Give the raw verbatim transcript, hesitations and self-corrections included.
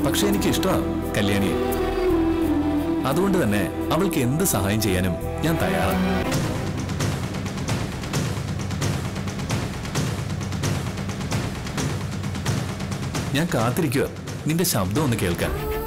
പക്ഷെ എനിക്ക് ഇഷ്ടമാണ് കല്യാണിയെ. അതുകൊണ്ട് തന്നെ അവൾക്ക് എന്ത് സഹായം ചെയ്യാനും ഞാൻ തയ്യാറാണ്. ഞാൻ കാത്തിരിക്കുക നിന്റെ ശബ്ദം ഒന്ന് കേൾക്കാൻ.